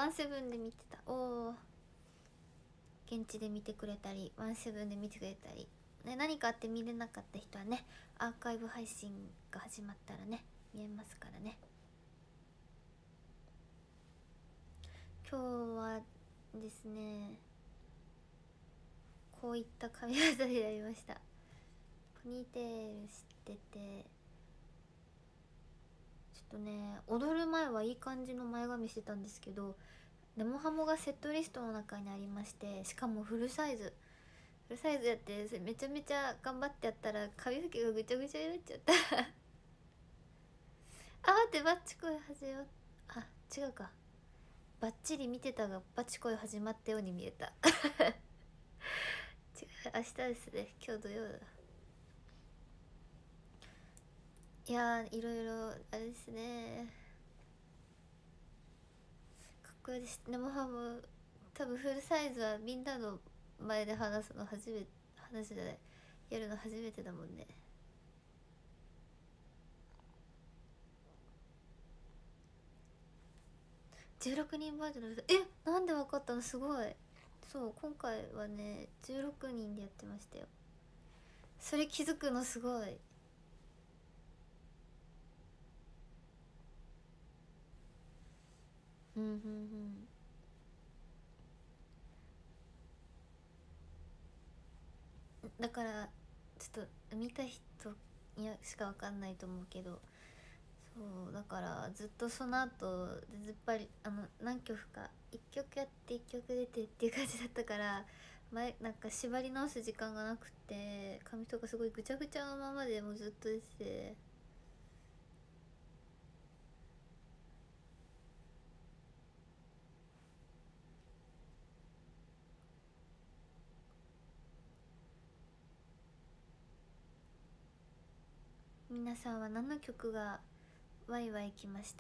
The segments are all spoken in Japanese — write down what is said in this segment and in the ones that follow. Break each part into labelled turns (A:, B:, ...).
A: ワンセブンで見てた。おお、現地で見てくれたりワンセブンで見てくれたり、ね、何かあって見れなかった人はね、アーカイブ配信が始まったらね見えますからね。今日はですね、こういった髪型でやりました。ポニーテールしてて、ちょっとね、踊る前はいい感じの前髪してたんですけど、ネモハモがセットリストの中にありまして、しかもフルサイズやって、それめちゃめちゃ頑張ってやったら髪の毛がぐちゃぐちゃになっちゃったあ、待って、バッチコイ始まっ、あ、違うか、バッチリ見てたがバチコイ始まったように見えた違う、明日ですね、今日土曜だ。いやー、いろいろあれですね、かっこいいです。生ハム多分フルサイズはみんなの前で話すの初めて、話じゃない、やるの初めてだもんね。16人バージョンの、なんでわかったの、すごい。そう、今回はね16人でやってましたよ。それ気づくのすごい。うんうんうん。だからちょっと見た人にしかわかんないと思うけど、そうだからずっとその後ずっぱり何曲か1曲やって1曲出てっていう感じだったから、なんか縛り直す時間がなくて、髪とかすごいぐちゃぐちゃのままでもうずっと出てて、皆さんは何の曲がワイワイきました？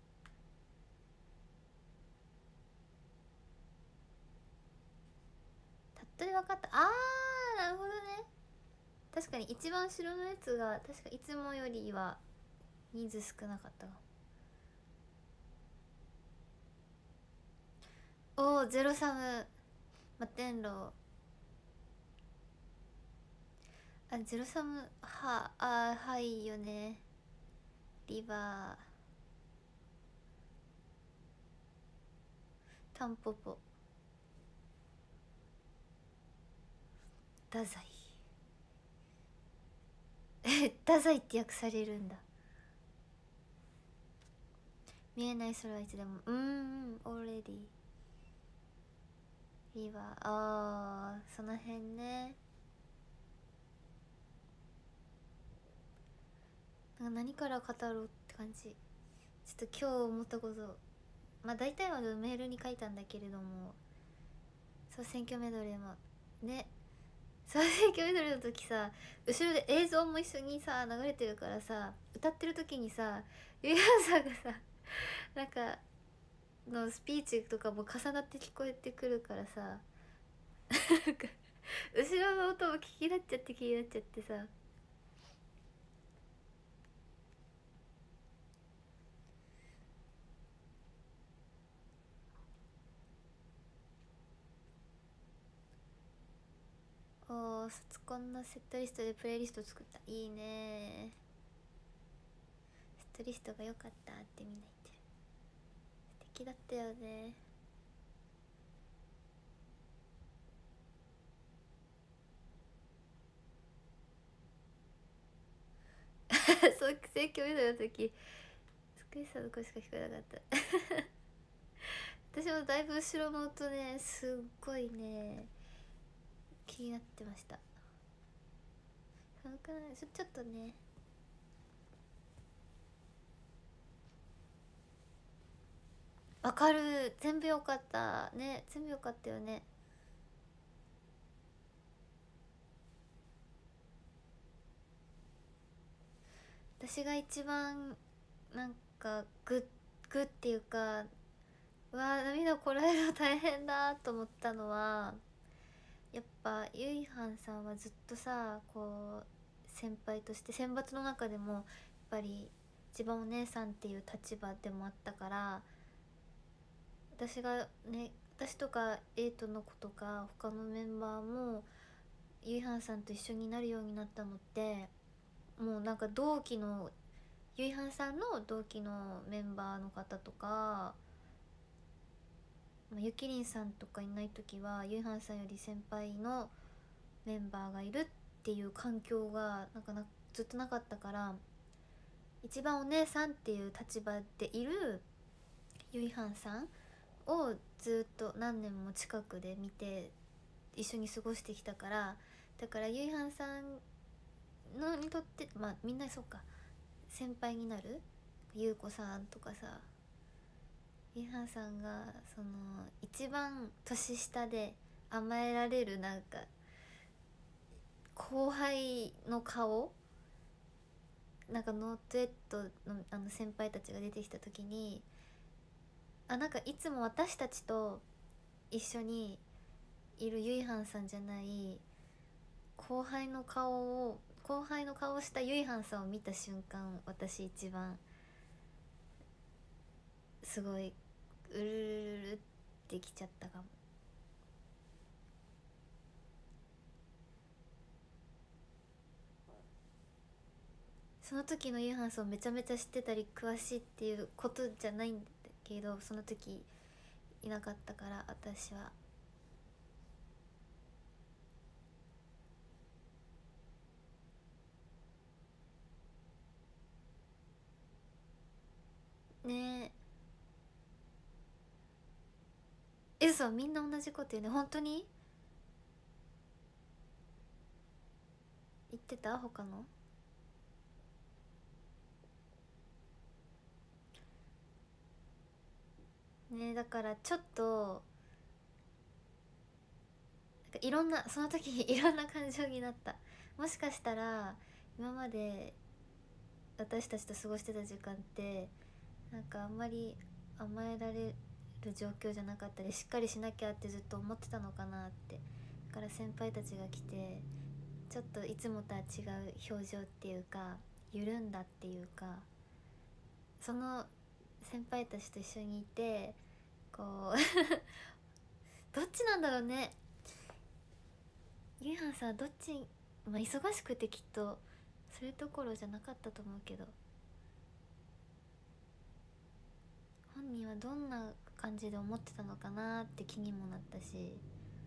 A: たったで分かった。あー、なるほどね。確かに一番後ろのやつが確かいつもよりは人数少なかったかも。おー、ゼロサムマテンロー。あ、ゼロサム、はいよね。リバー、タンポポ、太宰。太宰って訳されるんだ。見えない空はいつでも、オーレディ、リバー、その辺ね。なんか何から語ろうって感じ。ちょっと今日思ったこと、まあ大体はメールに書いたんだけれども、そう選挙メドレーもね、そう選挙メドレーの時さ、後ろで映像も一緒にさ流れてるからさ、歌ってる時にさ、ゆいはんさんがさ、なんかのスピーチとかも重なって聞こえてくるからさ、なんか後ろの音も気になっちゃってさ、おー、卒コンのセットリストでプレイリスト作った。いいね。セットリストが良かったってみんな言ってる。素敵だったよね。そう選挙メドレーの時スクリスさんの声しか聞こえなかった私もだいぶ後ろの音ね、すっごいね気になってました。寒くない？ちょっとね。わかる、全部良かったね、全部良かったよね。私が一番なんかグっていうか、うわー涙こらえるの大変だと思ったのは、やっぱゆいはんさんはずっとさ、こう先輩として選抜の中でもやっぱり一番お姉さんっていう立場でもあったから、 私がね、私とかエイトの子とか他のメンバーもゆいはんさんと一緒になるようになったのって、もうなんか同期のゆいはんさんの同期のメンバーの方とか、ゆきりんさんとかいない時はゆいはんさんより先輩のメンバーがいるっていう環境がずっとなかったから、一番お姉さんっていう立場でいるゆいはんさんをずっと何年も近くで見て一緒に過ごしてきたから、だからゆいはんさんのにとって、まあみんなそうか、先輩になるゆうこさんとかさ、ゆいはんさんがその一番年下で甘えられるなんか後輩の顔、なんかノートエットのあの先輩たちが出てきた時に、なんかいつも私たちと一緒にいるゆいはんさんじゃない後輩の顔をしたゆいはんさんを見た瞬間、私一番すごいうるるるるってきちゃったかも。その時のゆいはんさんをめちゃめちゃ知ってたり詳しいっていうことじゃないんだけど、その時いなかったから私は。ねえ、嘘、みんな同じこと言うね。本当に言ってた他の？ねえ、だからちょっといろんな、その時いろんな感情になった。もしかしたら今まで私たちと過ごしてた時間ってなんかあんまり甘えられる状況じゃなかったり、しっかりしなきゃってずっと思ってたのかなって。だから先輩たちが来てちょっといつもとは違う表情っていうか、緩んだっていうか、その先輩たちと一緒にいてこうどっちなんだろうね。ゆいはんさんどっち、まあ忙しくてきっとそれどころじゃなかったと思うけど、本人はどんな感じで思ってたのかなって気にもなったし、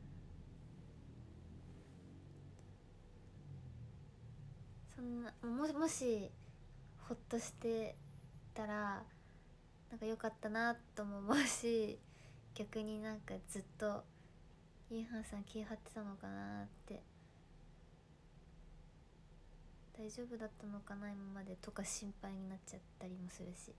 A: そんなもしほっとしてたらなんか良かったなとも思うし、逆になんかずっとゆいはんさん気張ってたのかなって、大丈夫だったのかな今までとか心配になっちゃったりもするし。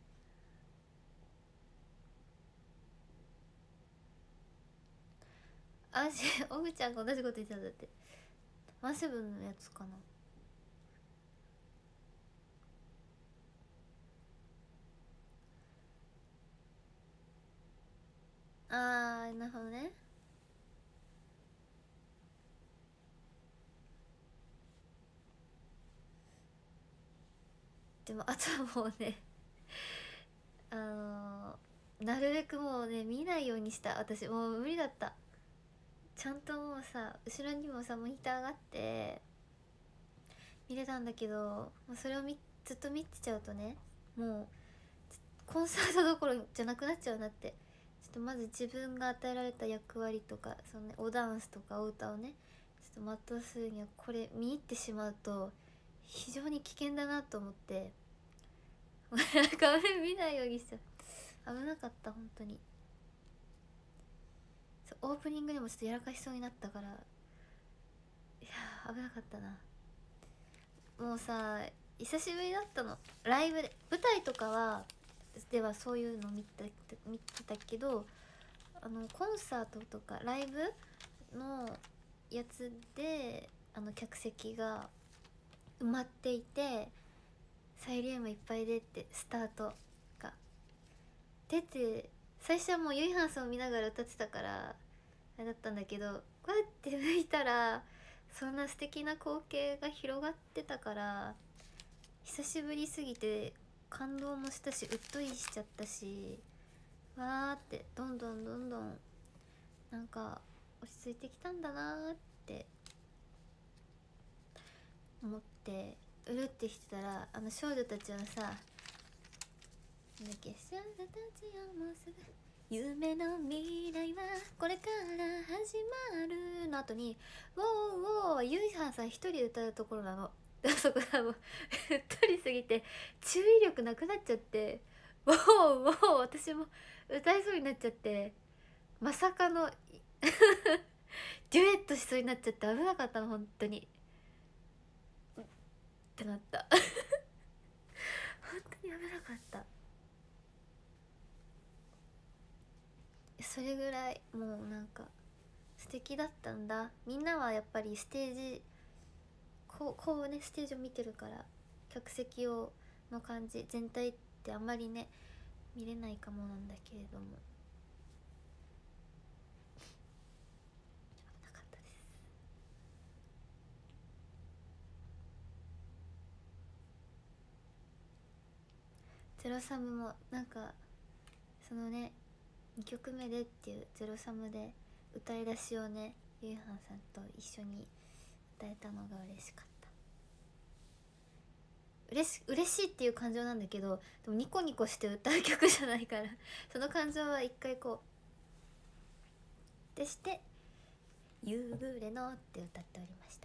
A: あしおぐちゃんが同じこと言ってたんだって。ワンセブンのやつかな。なるほどね。でもあとはもうねなるべくもうね見ないようにした。私もう無理だった。ちゃんともうさ後ろにもさモニターがあって見れたんだけど、もうそれをずっと見てちゃうとね、もうコンサートどころじゃなくなっちゃうなって。ちょっとまず自分が与えられた役割とかその、ね、おダンスとかお歌をねちょっと全うするにはこれ見入ってしまうと非常に危険だなと思って画面見ないようにしちゃう。危なかった本当に。オープニングでもちょっとやらかしそうになったから、いやー危なかったな。もうさ久しぶりだったの、ライブで。舞台とかはそういうの見てたけど、コンサートとかライブのやつで客席が埋まっていて、サイリウムいっぱい出てスタートが出て、最初はもうゆいはんさんを見ながら歌ってたからあれだったんだけど、こうやって向いたらそんな素敵な光景が広がってたから、久しぶりすぎて感動もしたしうっとりしちゃったし、 わーってどんどんどんどんなんか落ち着いてきたんだなーって思ってうるってしてたら、少女たちはさ、なんだっけ、少女たちよもうすぐ夢の未来はこれから始まるの後に「ウォーウォー」ゆいはんさん一人で歌うところなの。でそこさ、もううっとりすぎて注意力なくなっちゃって、ウォーウォー私も歌いそうになっちゃって、まさかのデュエットしそうになっちゃって危なかったの本当にってなった本当に危なかった。それぐらいもうなんか素敵だったんだ。みんなはやっぱりステージこうね、ステージを見てるから客席をの感じ全体ってあんまりね見れないかもなんだけれども、危なかったです。ゼロサムもなんかそのね2曲目でっていうゼロサムで歌い出しをね、ゆいはんさんと一緒に歌えたのが嬉しかった。嬉しいっていう感情なんだけど、でもニコニコして歌う曲じゃないからその感情は一回こうでして「夕暮れの」って歌っておりました。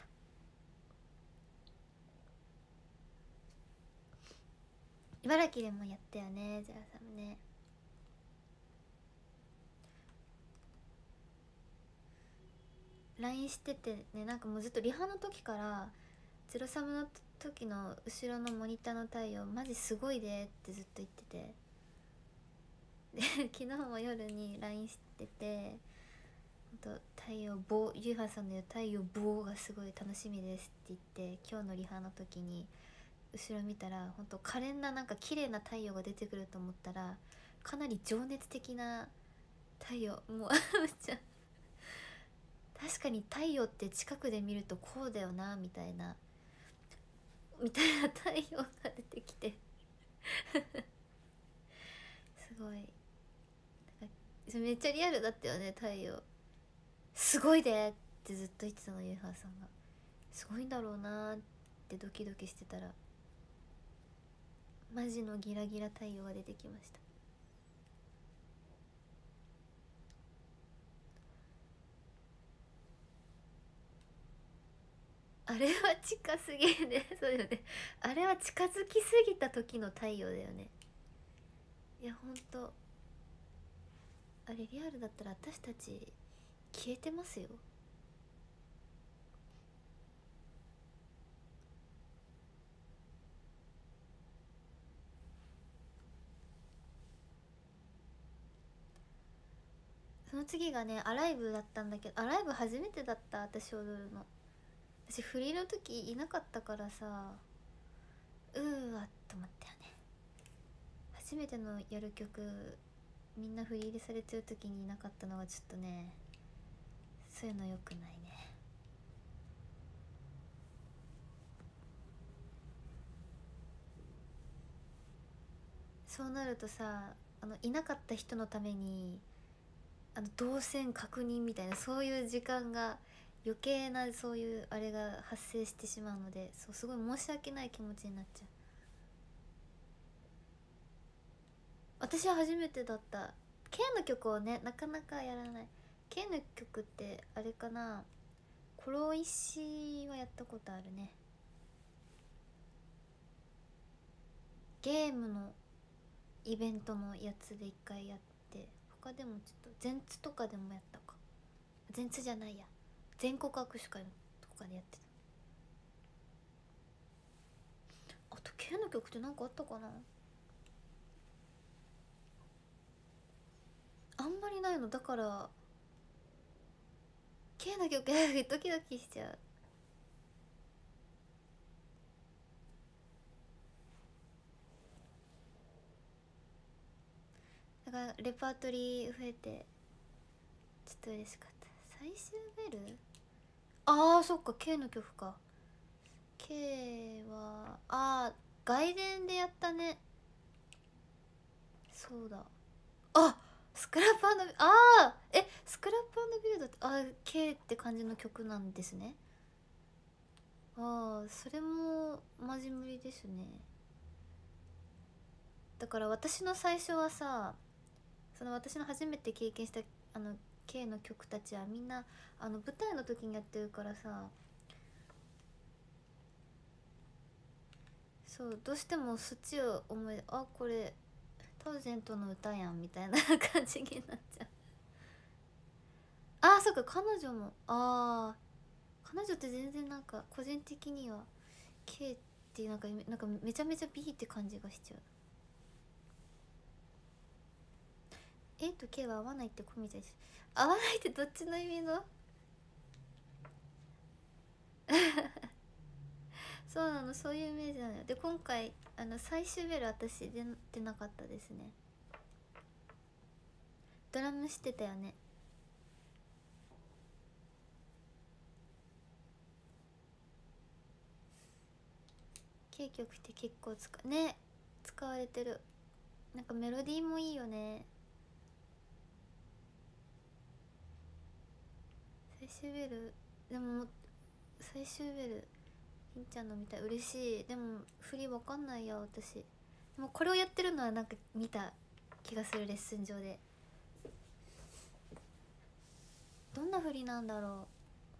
A: 茨城でもやったよね、ゼロサムね。LINE しててね、なんかもうずっとリハの時からゼロサムの時の後ろのモニターの太陽マジすごいでってずっと言ってて、で昨日も夜に LINE してて、ほんと太陽棒、ゆいはさんの言う太陽棒がすごい楽しみですって言って、今日のリハの時に後ろ見たらほんと可憐ななんか綺麗な太陽が出てくると思ったら、かなり情熱的な太陽、もうめっちゃ確かに太陽って近くで見るとこうだよなみたいな太陽が出てきてすごいめっちゃリアルだったよね。太陽すごいでってずっと言ってたの、ゆいはーさんが。すごいんだろうなーってドキドキしてたら、マジのギラギラ太陽が出てきました。あれは近すぎるねそうよね、あれは近づきすぎた時の太陽だよね。いやほんとあれリアルだったら私たち消えてますよ。その次がねアライブだったんだけど、アライブ初めてだった。私踊るの、私フリーの時いなかったからさ、うーわと思ったよね。初めてのやる曲みんな振り入れされてる時にいなかったのがちょっとね、そういうのよくないね。そうなるとさ、いなかった人のために動線確認みたいな、そういう時間が余計なそういうあれが発生してしまうので、そうすごい申し訳ない気持ちになっちゃう。私は初めてだった。 K の曲をねなかなかやらない。 K の曲ってあれかな、コロ石はやったことあるね。ゲームのイベントのやつで一回やって、他でもちょっと全ツとかでもやったか、全ツじゃないや、全国握手会とかでやってた。あと K の曲って何かあったかな、あんまりないのだから K の曲ドキドキしちゃう。だからレパートリー増えてちょっと嬉しかった。最終ベル、あーそっか K の曲か。 K は外伝でやったね。そうだ、あクラップスクラップビルドってK って感じの曲なんですね。それもマジ無理ですね。だから私の最初はさ、その私の初めて経験したK の曲たちはみんな舞台の時にやってるからさ、そうどうしてもそっちを思い、これタウゼントの歌やんみたいな感じになっちゃう。そっか、彼女も彼女って全然なんか個人的には K っていうなんかめちゃめちゃ B って感じがしちゃう。 A と K は合わないってコミたいし、合わないってどっちの意味のそうなの、そういうイメージなのよ。で今回最終ベル私出なかったですね。ドラムしてたよね。K 曲って結構使われてる。なんかメロディーもいいよね。最終ベル、でも最終ベルひんちゃんの見たい、嬉しい。でも振りわかんないや私。でもこれをやってるのはなんか見た気がする、レッスン上で。どんな振りなんだろう。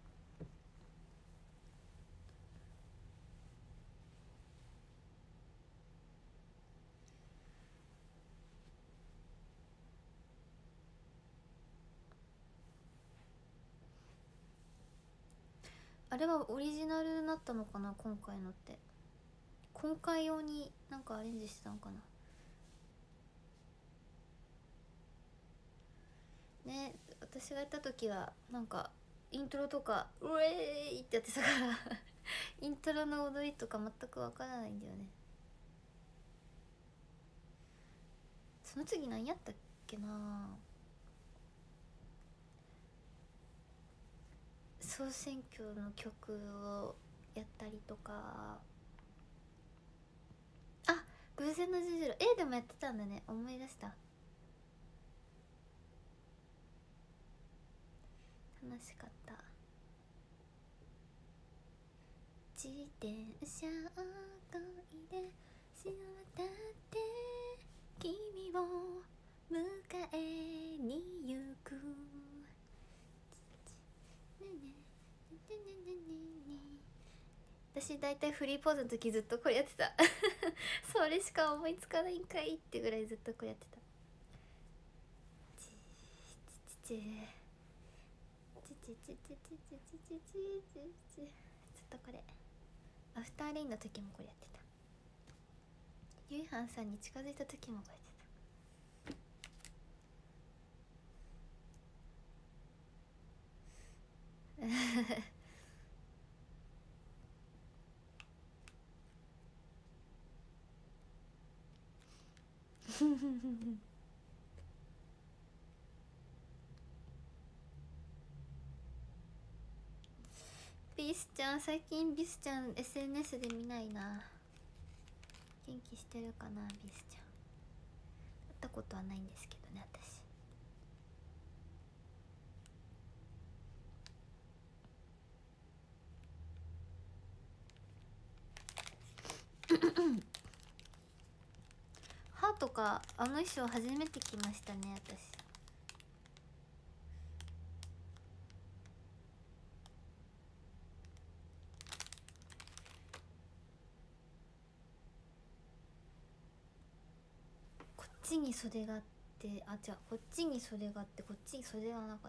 A: あれはオリジナルになったのかな、今回のって。今回用になんかアレンジしてたのかなね。私がやった時はなんかイントロとか「ウェーイ!」ってやってたからイントロの踊りとか全くわからないんだよね。その次何やったっけな。総選挙の曲をやったりとか。偶然の十字路 A でもやってたんだね、思い出した。楽しかった。自転車こいで橋を渡って君を迎えに行く。私大体フリーポーズの時ずっとこれやってたそれしか思いつかないんかいってぐらいずっとこれやってた。ちょっとこれアフターレインの時もこれやってた。ゆいはんさんに近づいた時もこれやってたビスちゃん、最近ビスちゃん SNS で見ないな。元気してるかなビスちゃん。会ったことはないんですけどね私歯とか衣装初めて着ましたね私。こっちに袖があって、違う、こっちに袖があってこっちに袖がなかった。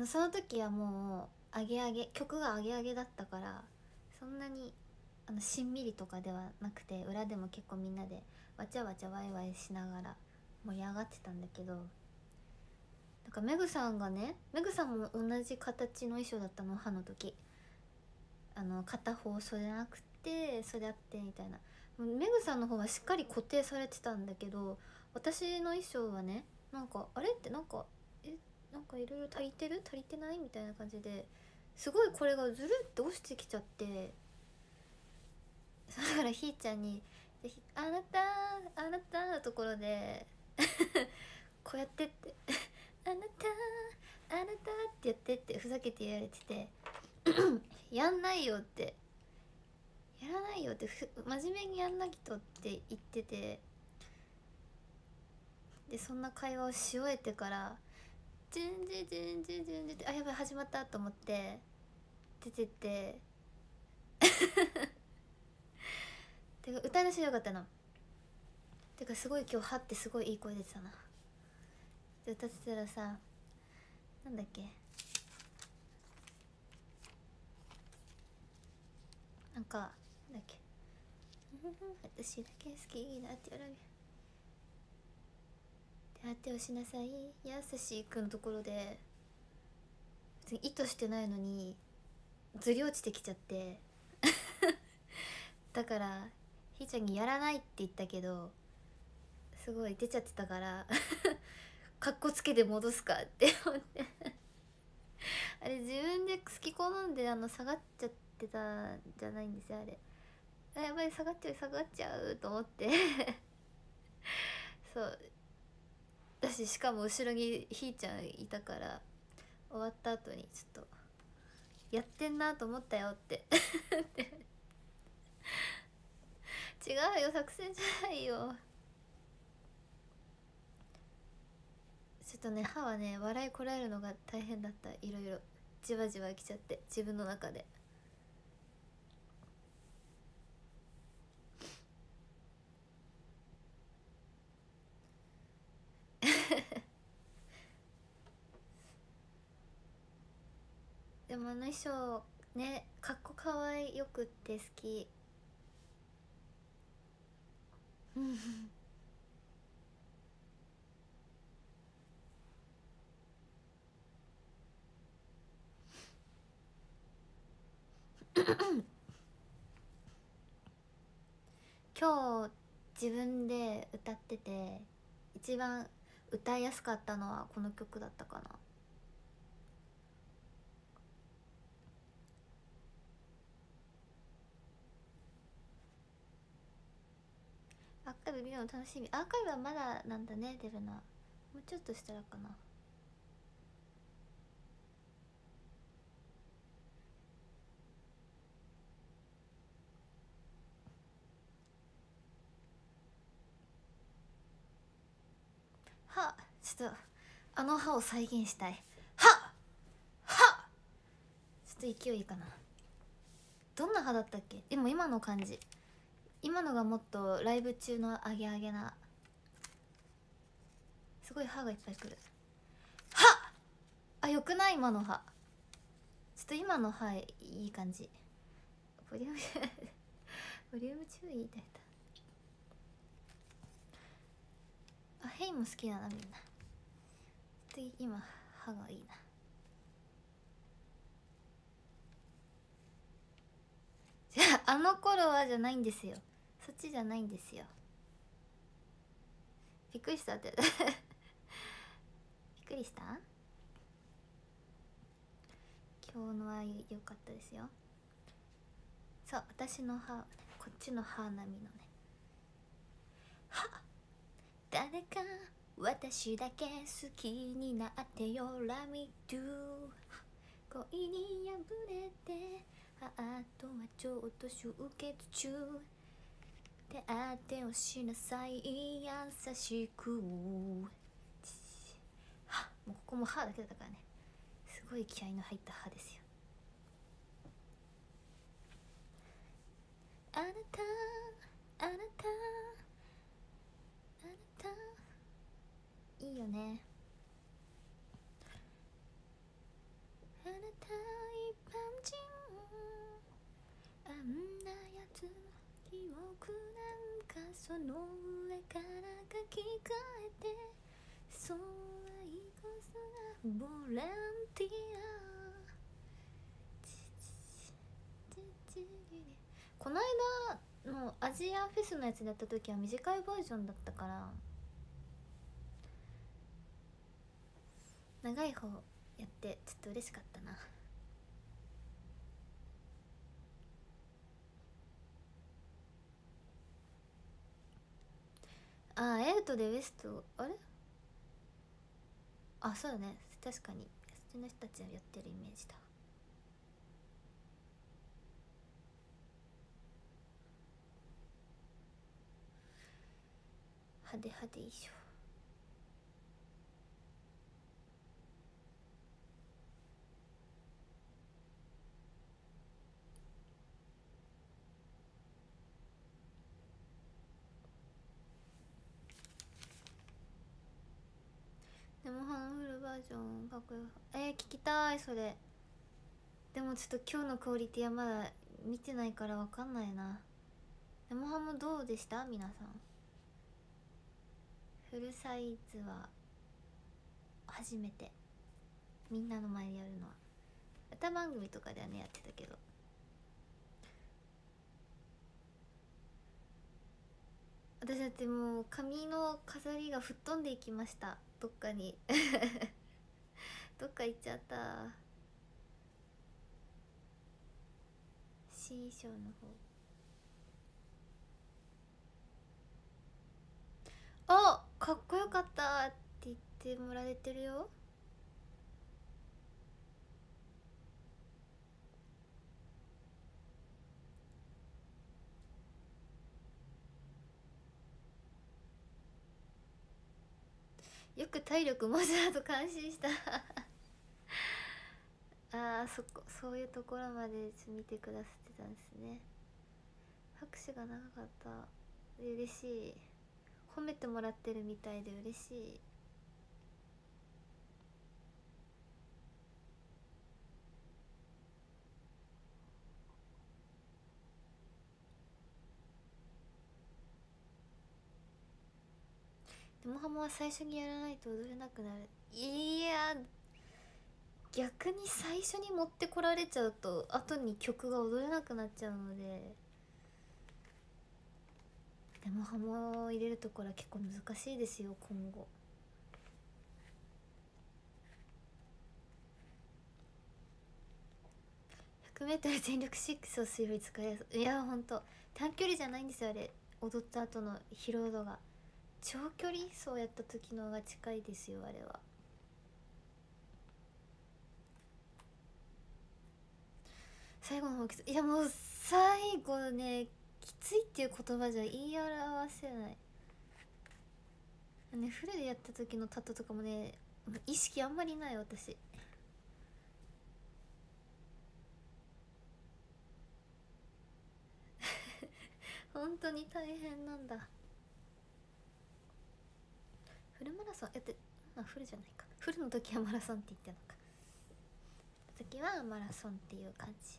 A: その時はもう曲がアゲアゲだったから、そんなにしんみりとかではなくて、裏でも結構みんなでわちゃわちゃワイワイしながら盛り上がってたんだけど、なんかメグさんも同じ形の衣装だったの、歯の時。片方袖なくて袖あってみたいな。メグさんの方はしっかり固定されてたんだけど、私の衣装はね、なんかあれってなんかいろいろ足りてないみたいな感じで、すごいこれがずるって落ちてきちゃって、だからひーちゃんにであなたのところでこうやってってあなたってやってってふざけて言われててやんないよって、やらないよって、真面目にやんなきとって言ってて、でそんな会話をし終えてからジュンジュジュンジュジュンジュってあやばい始まったと思って出てっててか歌い出しよかったな。てかすごい今日はってすごいいい声出てたな。で歌ってたらさ、なんだっけ、なんかなんだっけ私だけ好きになってやられ手当てをしなさい優しいくんのところで別に意図してないのにずり落ちてきちゃってだからひーちゃんにやらないって言ったけどすごい出ちゃってたからかっこつけて戻すかって思ってあれ自分で好き好んで下がっちゃってたんじゃないんですよあれ。やばい下がっちゃうと思ってそうだし、しかも後ろにひーちゃんいたから終わった後にちょっとやってんなと思ったよって違うよ作戦じゃないよ。ちょっとね歯はね笑いこらえるのが大変だった。いろいろじわじわきちゃって自分の中ででも衣装ねかっこかわいよくって好き今日自分で歌ってて一番歌いやすかったのはこの曲だったかな。アーカイブ見るの楽しみ。アーカイブはまだなんだね出るな。もうちょっとしたらかな。はちょっとあの歯を再現したい。はちょっと勢いいいかな。どんな歯だったっけ。でも今の感じ、今のがもっとライブ中のアゲアゲな、すごい歯がいっぱいくる。はあ、よくない今の歯。ちょっと今の歯いい感じ。ボリュームボリューム注意だった。あ、ヘイも好きだなみんな。で今歯がいいな。じゃああの頃はじゃないんですよ。そっちじゃないんですよ。びっくりしたってびっくりした。今日のは良かったですよ。そう私の歯、こっちの歯並みのね。は誰か私だけ好きになってよ Love me too 恋に破れてハートはちょっと集結中手当てをしなさい優しく。はもうここも歯だけだったからね。すごい気合いの入った歯ですよ。あなたあなたあなたいいよね。あなた一般人あんなやつの記憶なんかその上から書き換えてそう愛こそがボランティア。この間のアジアフェスのやつでやった時は短いバージョンだったから長い方やってちょっと嬉しかったな。 あ、エウトでウエスト、あれ、あ、そうだね、確かにそっちの人たちがやってるイメージだ。派手派手衣装。でもハンフルバージョンかっこよ。聞きたいそれ。でもちょっと今日のクオリティはまだ見てないからわかんないな。デモハムどうでした皆さん。フルサイズは初めて、みんなの前でやるのは。歌番組とかではねやってたけど、私だってもう髪の飾りが吹っ飛んでいきました、どっかにどっか行っちゃった。 C 賞の方、あ、かっこよかったって言ってもらえてるよ。よく体力持つなと感心したあー、そういうところまで見てくださってたんですね。拍手が長かった。嬉しい。褒めてもらってるみたいで嬉しい。でもハモは最初にやらないと踊れなくなる。いや、逆に最初に持ってこられちゃうと後に曲が踊れなくなっちゃうので、でもハモを入れるところは結構難しいですよ今後。100m 全力6をするより使いやすい。いやほんと短距離じゃないんですよあれ。踊った後の疲労度が長距離走やった時のが近いですよあれは。最後の方きつい。いやもう最後ね、きついっていう言葉じゃ言い表せない。ね、フルでやった時のタットとかもね、意識あんまりない私本当に大変なんだ。フルマラソンやって、まあフルじゃないか、フルの時はマラソンって言ってんのか、時はマラソンっていう感じ。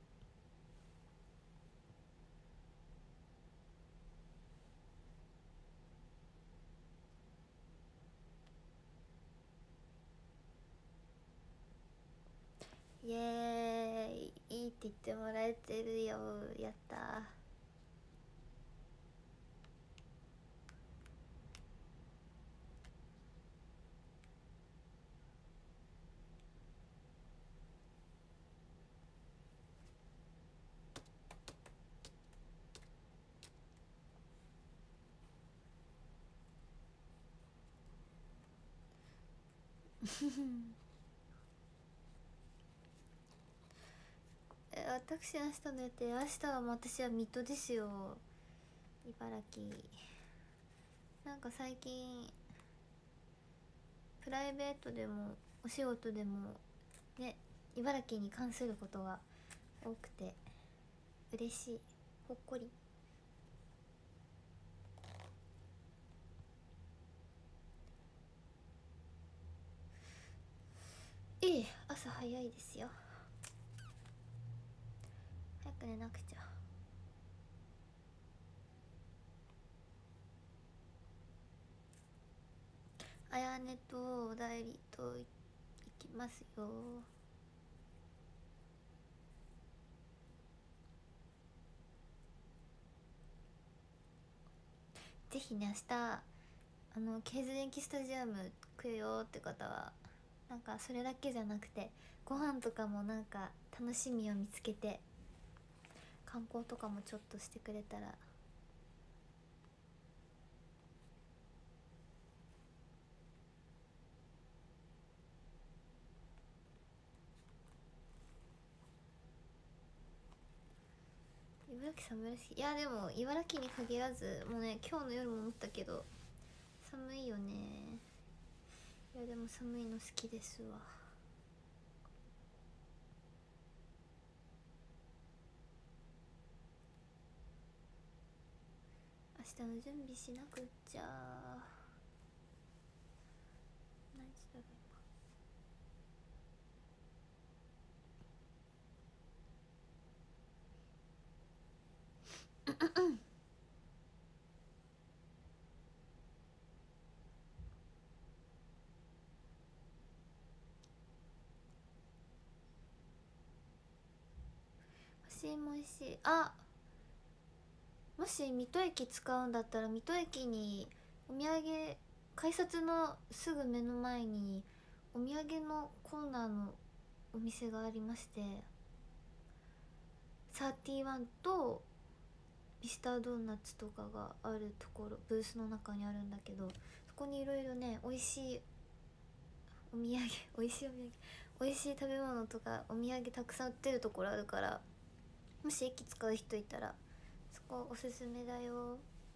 A: イエーイ、いいって言ってもらえてるよ、やったー。私明日の予定、明日はもう私は水戸ですよ、茨城。なんか最近プライベートでもお仕事でもね、茨城に関することが多くて嬉しい、ほっこり。ええ、朝早いですよ、早く寝なくちゃ。あやねと代理と行きますよ。ぜひね、明日ケーズ電気スタジアム来るよって方は、なんかそれだけじゃなくてご飯とかもなんか楽しみを見つけて観光とかもちょっとしてくれたら。 城寒いらしい。いやでも茨城に限らずもうね、今日の夜も思ったけど寒いよね。いやでも寒いの好きですわ。明日の準備しなくっちゃ。何時だろう今。干し芋美味しい。あ、もし水戸駅使うんだったら水戸駅にお土産、改札のすぐ目の前にお土産のコーナーのお店がありまして、31とミスタードーナツとかがあるところ、ブースの中にあるんだけど、そこにいろいろね、美味しいお土産美味しいお土産、美味しい食べ物とかお土産たくさん売ってるところあるから、もし駅使う人いたらそこおすすめだよ。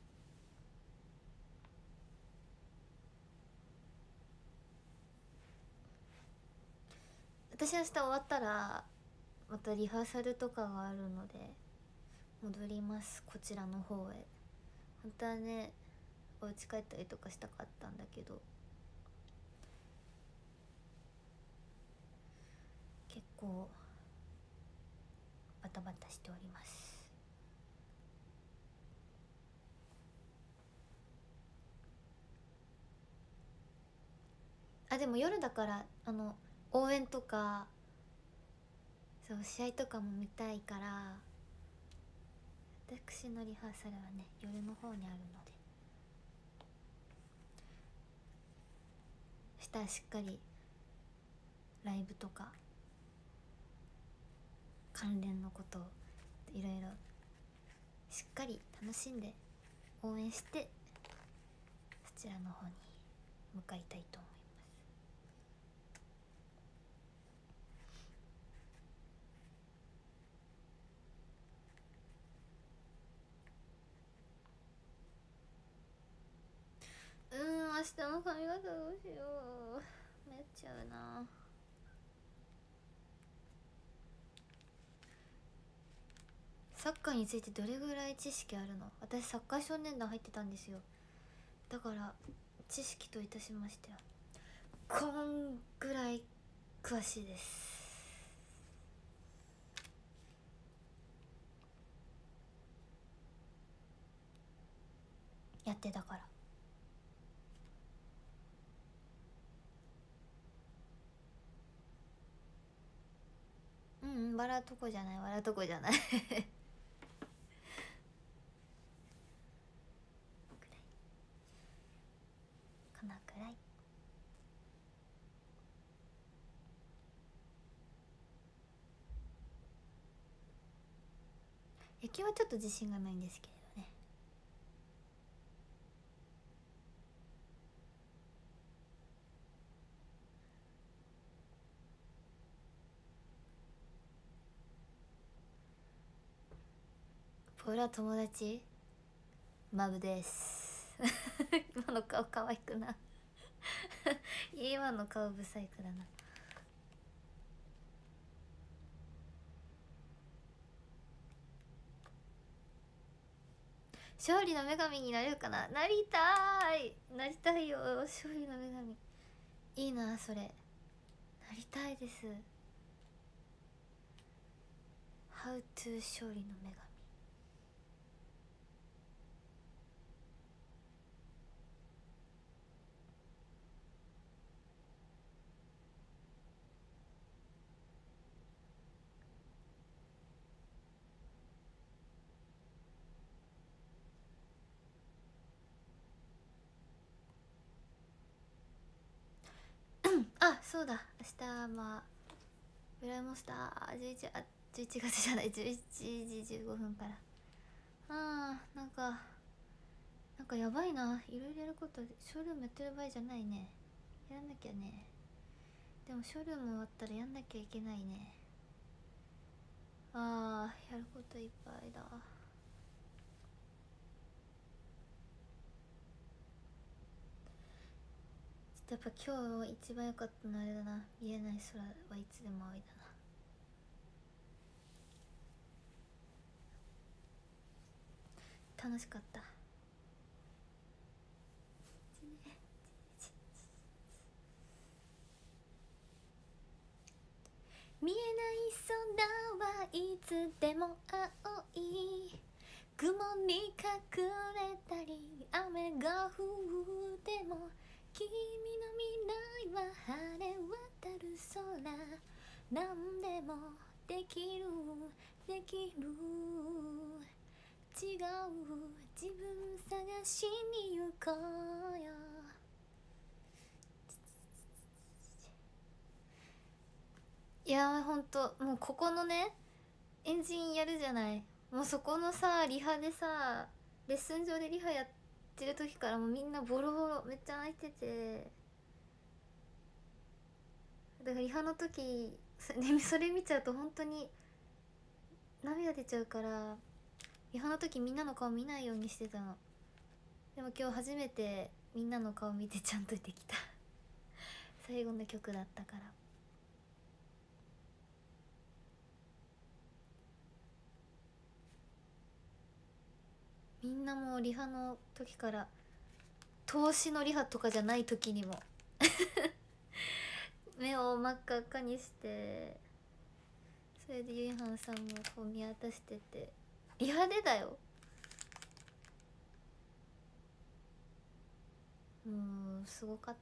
A: 私明日終わったらまたリハーサルとかがあるので戻ります、こちらの方へ。本当はね、お家帰ったりとかしたかったんだけど、結構バタバタしております。あ、でも夜だから応援とか、そう試合とかも見たいから、私のリハーサルはね夜の方にあるので、したらしっかりライブとか関連のことをいろいろしっかり楽しんで応援して、そちらの方に向かいたいと思います。明日の髪型どうしよう、迷っちゃうな。サッカーについてどれぐらい知識あるの？私サッカー少年団入ってたんですよ。だから知識といたしましてはこんぐらい詳しいです。やってたから。笑うとこじゃない、笑うとこじゃないかなくらい。野球はちょっと自信がないんですけれどね。ポーラ友達マブです今の顔可愛くな今の顔ブサイクだな。勝利の女神になれるかな。なりたい、なりたいよ、勝利の女神。いいなそれ、なりたいです。 How to 勝利の女神。あ、そうだ、明日ブライモンスター11月じゃない、11時15分から。なんかやばいな、いろいろやること。ショールームやってる場合じゃないね、やんなきゃね。でもショールーム終わったらやんなきゃいけないね。やることいっぱいだ。 やっぱ今日一番良かったのあれだな、見えない空はいつでも青いだな。楽しかった。見えない空はいつでも青い、雲に隠れたり雨が降っても君の未来は晴れ渡る空、何でもできるできる、違う自分探しに行こうよ。いやほんともうここのねエンジンやるじゃない、もうそこのさリハでさ、レッスン上でリハやってる時からもうみんなボロボロめっちゃ泣いてて、だからリハの時それ見ちゃうと本当に涙出ちゃうから、リハの時みんなの顔見ないようにしてたの。でも今日初めてみんなの顔見てちゃんとできた最後の曲だったから。みんなもうリハの時から、投資のリハとかじゃない時にも目を真っ赤っかにして、それでゆいはんさんもこう見渡してて、リハでだよ。もうすごかった。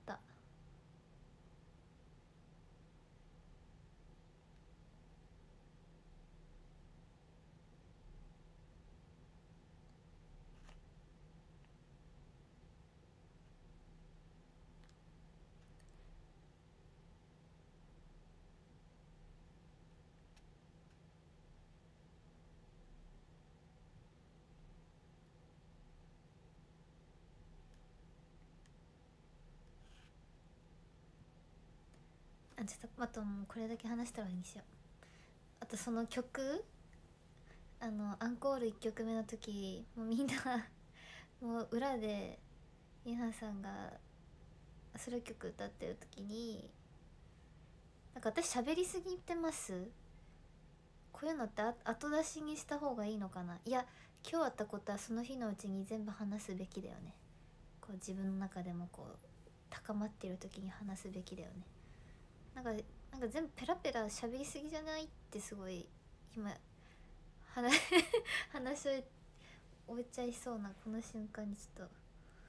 A: ちょっとあともうこれだけ話したらいいにしよう。あとその曲、アンコール1曲目の時もうみんなもう裏でイハンさんがソロ曲歌ってる時に、なんか私喋りすぎてます？こういうのって後出しにした方がいいのかな。いや今日あったことはその日のうちに全部話すべきだよね。こう自分の中でもこう高まってる時に話すべきだよね。なんか全部ペラペラ喋りすぎじゃないってすごい今話話を終えちゃいそうなこの瞬間にちょっと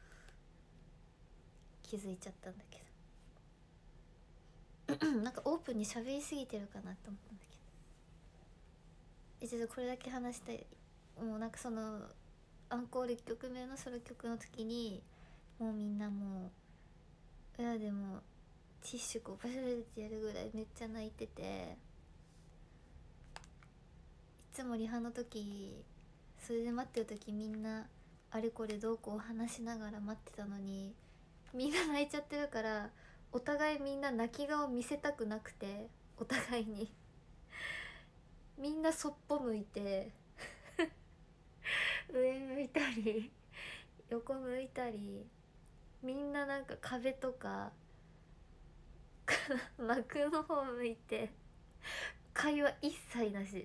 A: 気づいちゃったんだけどなんかオープンに喋りすぎてるかなと思ったんだけど、ちょっとこれだけ話したい。もうなんかそのアンコール1曲目のソロ曲の時にもうみんなもう裏でもティッシュこうバシャバシャってやるぐらいめっちゃ泣いてて、いつもリハの時それで待ってる時みんなあれこれどうこう話しながら待ってたのに、みんな泣いちゃってるからお互いみんな泣き顔見せたくなくて、お互いにみんなそっぽ向いて上向いたり横向いたり、みんななんか壁とか幕の方向いて会話一切なし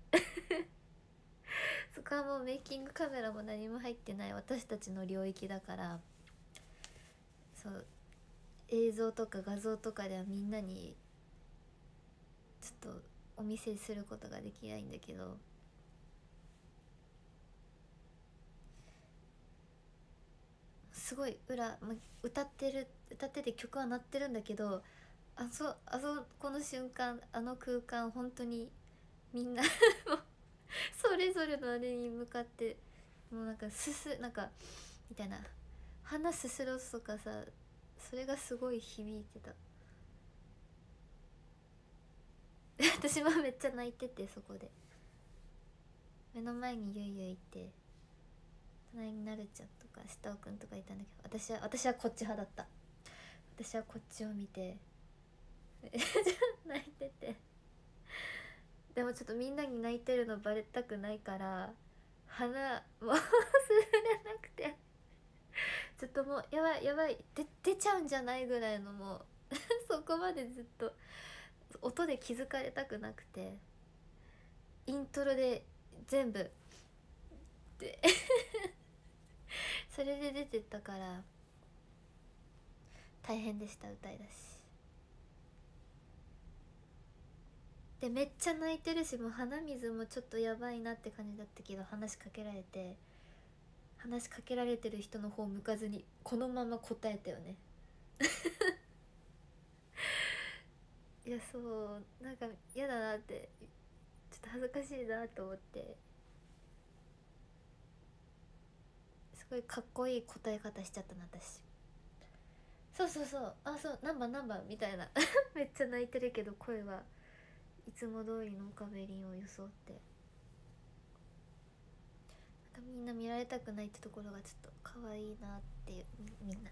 A: そこはもうメイキングカメラも何も入ってない私たちの領域だから、そう映像とか画像とかではみんなにちょっとお見せすることができないんだけど、すごい裏、歌ってて曲は鳴ってるんだけど、あそこの瞬間あの空間本当にみんなそれぞれのあれに向かってもうなんかなんかみたいな鼻すすろすとかさ、それがすごい響いてた私もめっちゃ泣いてて、そこで目の前にゆいゆいいて、隣になるちゃんとか下尾くんとかいたんだけど、私はこっち派だった。私はこっちを見て泣いてて、でもちょっとみんなに泣いてるのバレたくないから鼻もうすすれなくてずっともうやばいやばい出ちゃうんじゃないぐらいのもうそこまでずっと音で気づかれたくなくて、イントロで全部でそれで出てったから大変でした。歌いだしでめっちゃ泣いてるし、もう鼻水もちょっとやばいなって感じだったけど、話しかけられて、話しかけられてる人の方向かずにこのまま答えたよねいやそうなんか嫌だなって、ちょっと恥ずかしいなと思って、すごいかっこいい答え方しちゃったな私。そうそうそう、あそう何番何番みたいなめっちゃ泣いてるけど声はいつも通りのオカベリンを装って、なんかみんな見られたくないってところがちょっと可愛いなっていう、みんなが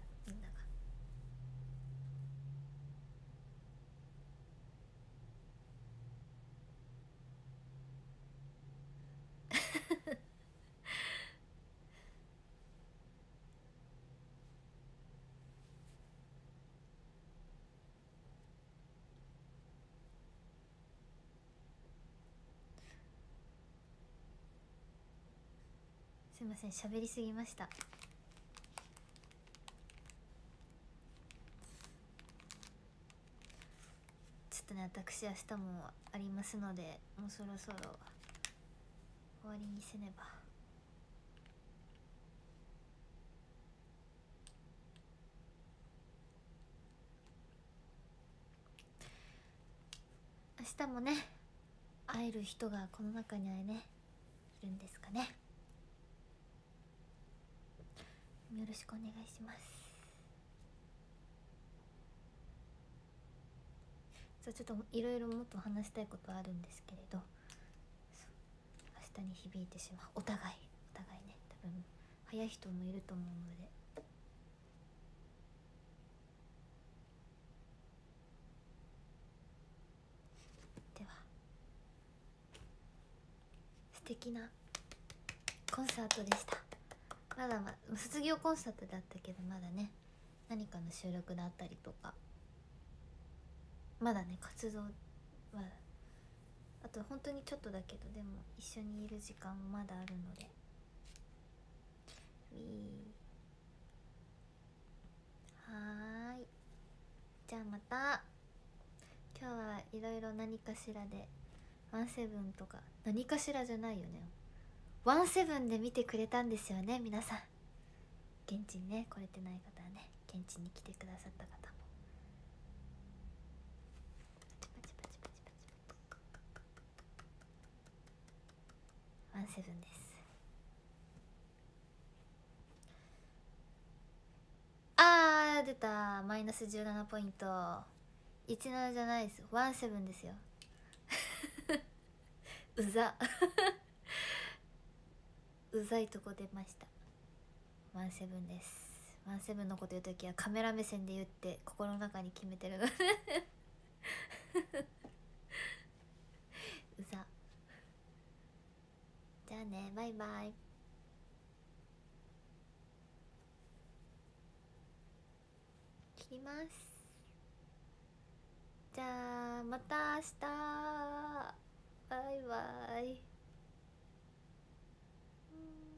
A: すいません喋りすぎました。ちょっとね私明日もありますので、もうそろそろ終わりにせねば。明日もね会える人がこの中にはねいるんですかね。よろしくお願いします。ちょっといろいろもっと話したいことはあるんですけれど、明日に響いてしまう。お互いね、多分早い人もいると思うので。では素敵なコンサートでした。まだ卒業コンサートだったけど、まだね何かの収録だったりとか、まだね活動はあと本当にちょっとだけど、でも一緒にいる時間もまだあるので、はーい、じゃあまた。今日はいろいろ何かしらでワンセブンとか、何かしらじゃないよね、ワンセブンで見てくれたんですよね皆さん。現地にね来れてない方はね、現地に来てくださった方もワンセブンです。あー出た、マイナス17ポイント。17じゃないです、ワンセブンですようざうざいとこ出ました。ワンセブンです。ワンセブンのこと言うときはカメラ目線で言って心の中に決めてるのでうざ。じゃあね、バイバイ。切ります。じゃあまた明日、バイバイ。